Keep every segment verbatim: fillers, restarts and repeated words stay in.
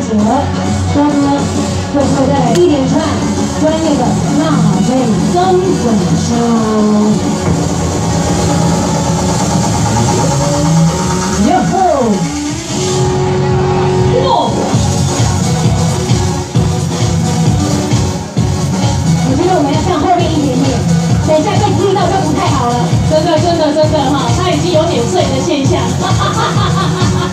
者，多哥最后再来一连串专业的纳美增粉手。 哟吼！哇！我觉得我们要向后面一点点，等一下被踢到就不太好了。 真的，真的，真的哈，他已经有点醉的现象。哈哈哈哈哈哈！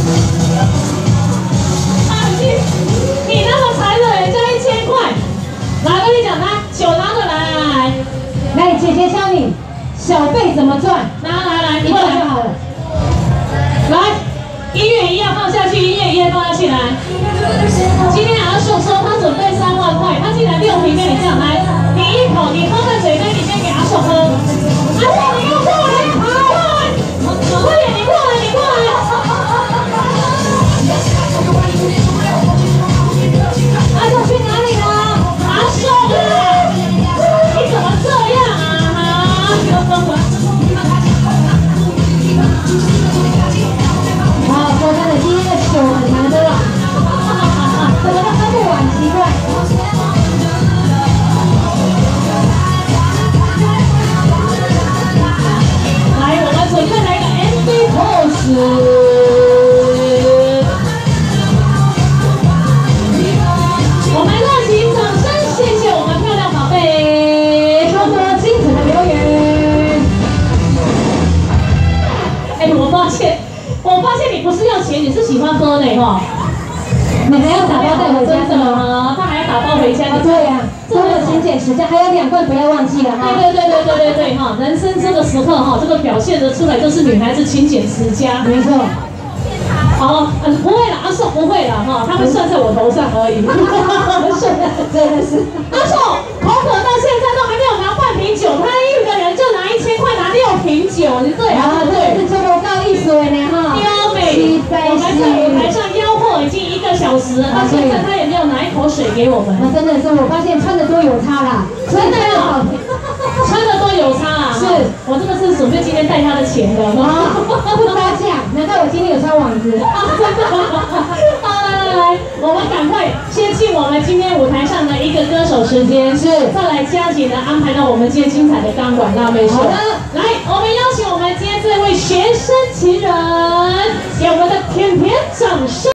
你你那么残忍，人家一千块，来，跟你讲，来，酒拿着来，来来， 来，姐姐教你小费怎么赚， 拿来来， 一块就好了。 来，音乐一样放下去，音乐一样放下去来。今天阿秀说他准备三万块，他竟然六瓶跟你这样来，你一口你喝在嘴杯里面给阿秀喝。阿秀，你给我过来，好，快点，你过来，你过来。阿秀去哪里了？阿秀啊，你怎么这样啊？ 好，说真的，今天的酒很难喝啊，怎么都喝不完，奇怪。 来，我们准备来一个 M V pose。我们热情掌声，谢谢我们漂亮宝贝， 多多精彩的留言。 哎，我发现。 我发现你不是要钱，你是喜欢喝的哈。 你还要打包带回家真的吗？他还要打包回家。 啊，对呀，这个勤俭持家，还有两罐不要忘记了哈。 对对对对对对对哈，人生这个时刻哈，这个表现得出来就是女孩子勤俭持家。 没错。 好，嗯，不会啦，阿寿不会啦哈，他会算在我头上而已。 真的是。 阿寿口渴到现在都还没有拿半瓶酒，他一个人就拿一千块拿六瓶酒，你对啊？ 对，是中国高艺术的呢哈。 优美，我们在舞台上吆喝已经一个小时了，到现在他也没有拿一口水给我们。 那真的是，我发现穿的多有差啦， 真的哦，穿的多有差啊！ 是， 我这个是准备今天带他的钱的啊，不发价，难道我今天有穿网子？ 啊，真的。好，来来来，我们赶快先进我们今天舞台上的一个歌手时间， 是， 再来加紧的安排到我们今天精彩的钢管辣妹秀。 好的， 来，我们邀请我们今天这位学生情人，给我们的甜甜掌声。